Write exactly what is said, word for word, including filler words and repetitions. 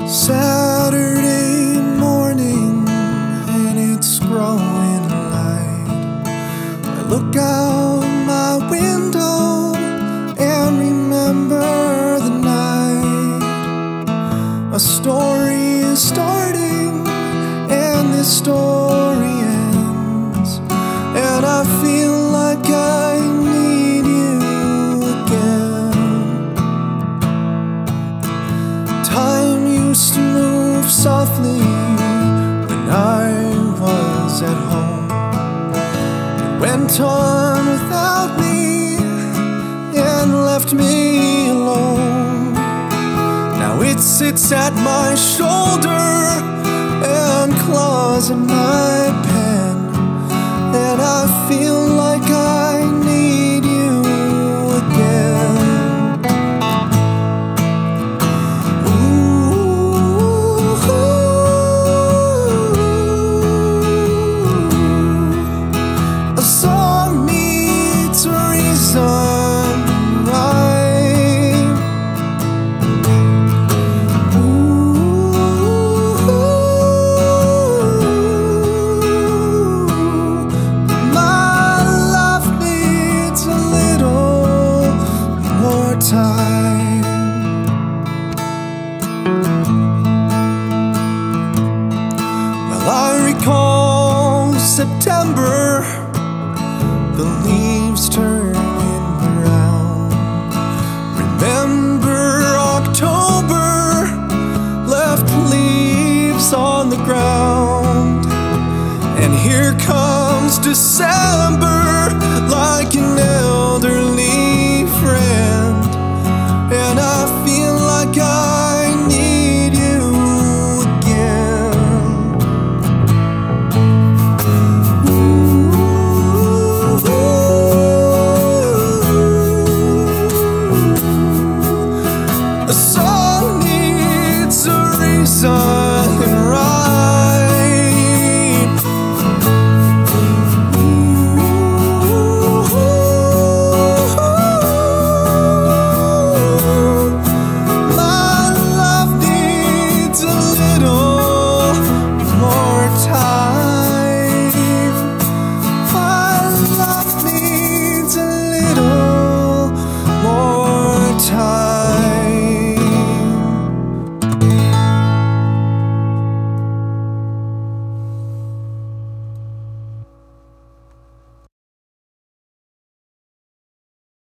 Saturday morning and it's growing light. I look out my window and remember the night. A story is starting and this story ends, and I feel like I need you again. Time used to move softly when I was at home. It went on without me and left me alone. Now it sits at my shoulder and claws in my pen, and I feel like I need you again. Ooh, a song needs a reason to rhyme. Ooh, my love needs a little more time. Well, I recall September, the leaves turning brown. Remember October, left leaves on the ground. And here comes December, like an elderly friend, and I feel like I need you again. Ooh, a song needs a reason